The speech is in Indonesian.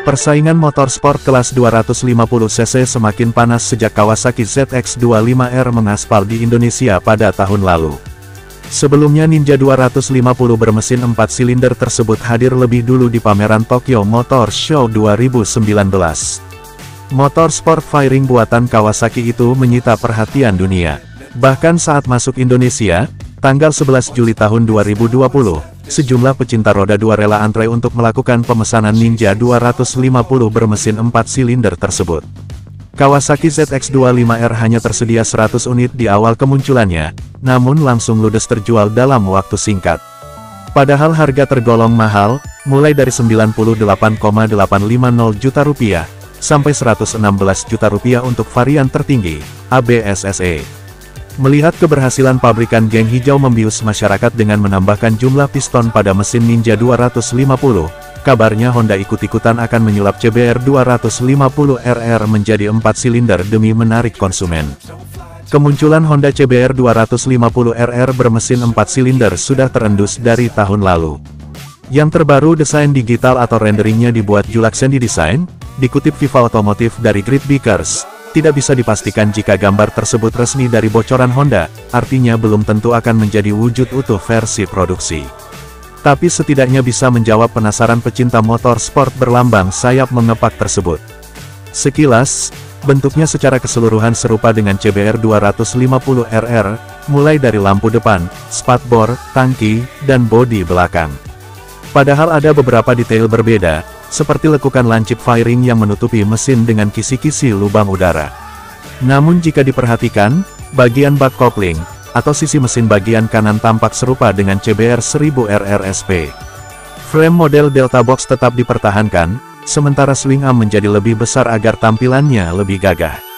Persaingan motorsport kelas 250cc semakin panas sejak Kawasaki ZX-25R mengaspal di Indonesia pada tahun lalu. Sebelumnya Ninja 250 bermesin 4 silinder tersebut hadir lebih dulu di pameran Tokyo Motor Show 2019. Motor sport firing buatan Kawasaki itu menyita perhatian dunia. Bahkan saat masuk Indonesia, tanggal 11 Juli tahun 2020, sejumlah pecinta roda 2 rela antre untuk melakukan pemesanan Ninja 250 bermesin 4 silinder tersebut. Kawasaki ZX-25R hanya tersedia 100 unit di awal kemunculannya, namun langsung ludes terjual dalam waktu singkat. Padahal harga tergolong mahal, mulai dari 98,850 juta rupiah, sampai 116 juta rupiah untuk varian tertinggi, ABS-SE. Melihat keberhasilan pabrikan Geng Hijau membius masyarakat dengan menambahkan jumlah piston pada mesin Ninja 250, kabarnya Honda ikut-ikutan akan menyulap CBR 250RR menjadi 4 silinder demi menarik konsumen. Kemunculan Honda CBR 250RR bermesin 4 silinder sudah terendus dari tahun lalu. Yang terbaru desain digital atau renderingnya dibuat Julaxendi Design, dikutip Viva Otomotif dari Grid Beakers. Tidak bisa dipastikan jika gambar tersebut resmi dari bocoran Honda, artinya belum tentu akan menjadi wujud utuh versi produksi. Tapi setidaknya bisa menjawab penasaran pecinta motor sport berlambang sayap mengepak tersebut. Sekilas, bentuknya secara keseluruhan serupa dengan CBR 250RR, mulai dari lampu depan, spakbor, tangki, dan bodi belakang. Padahal ada beberapa detail berbeda, seperti lekukan lancip firing yang menutupi mesin dengan kisi-kisi lubang udara. Namun jika diperhatikan, bagian bak kopling, atau sisi mesin bagian kanan tampak serupa dengan CBR 1000RR SP. Frame model Delta Box tetap dipertahankan, sementara swing arm menjadi lebih besar agar tampilannya lebih gagah.